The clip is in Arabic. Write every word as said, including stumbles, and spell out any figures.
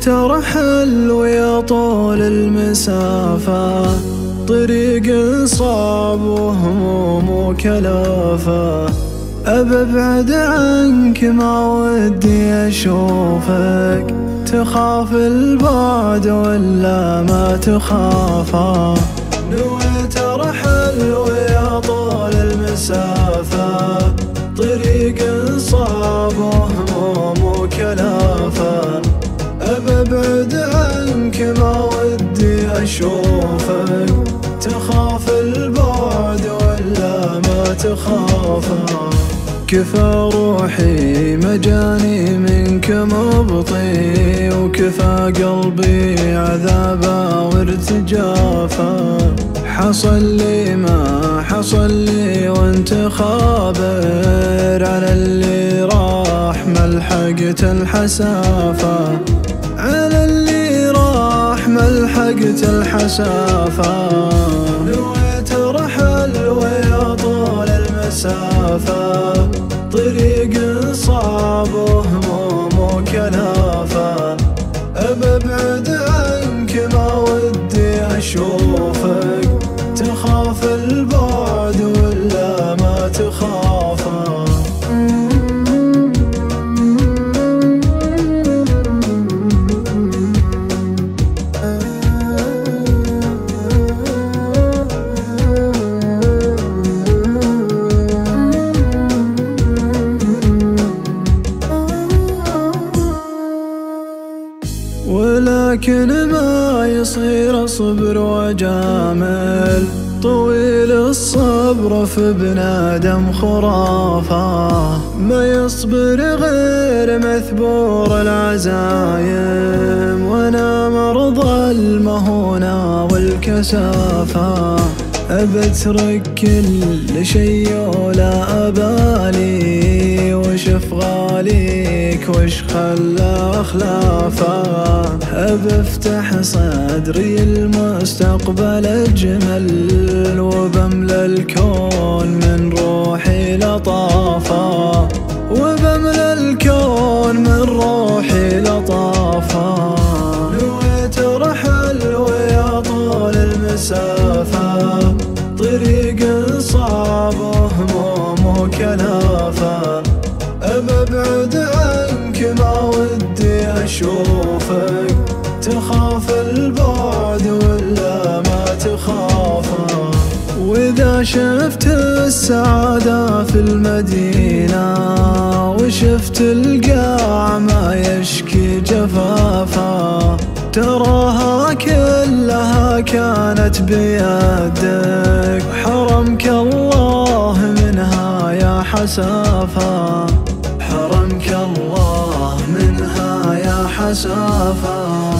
ترحل ويا طول المسافة، طريق صعب وهموم وكلافة. أبى أبعد عنك ما ودي أشوفك، تخاف البعد ولا ما تخافه. نويت أرحل ويا طول المسافة، طريق صعب وهموم وكلافة. أبى أبعد عنك ما ودي أشوفك، تخاف البعد ولا ما تخافه. كفى روحي مجاني منك مبطي، وكفى قلبي عذابا وارتجافا. حصل لي ما حصل لي وانت خابر، على اللي راح ملحقت الحسافة، على اللي راح ملحقت الحسافة. نويت رحل ويا طول المسافة، طريق صعب وهموم وكلافة. أبى أبعد عنك ما ودي أشوفك، تخاف البعد ولا ما تخافه. ولكن ما يصير أصبر وأجامل، طويل الصبر في بنادم خرافة. ما يصبر غير مثبور العزايم، وانا مرضى المهونة والكسافة. أبى أترك كل شي ولا أبالي، وش أفغاليك وش خلى أخلافه. أبى أفتح صدري المستقبل أجمل، وبملى الكون من روحي لطافة، وبملى الكون من روحي لطافة. نويت رحل ويا طول المسافة، طريق صعب وهموم وكلافة. أبى أبعد عنك ما ودي أشوفك، تخاف البعد ولا ما تخافه. وإذا شفت السعادة في المدينة، وشفت القاع ما يشكي جفافه، تراها كلها كانت بيدك، حرمك الله منها يا حسافة، حرمك الله منها يا حسافة.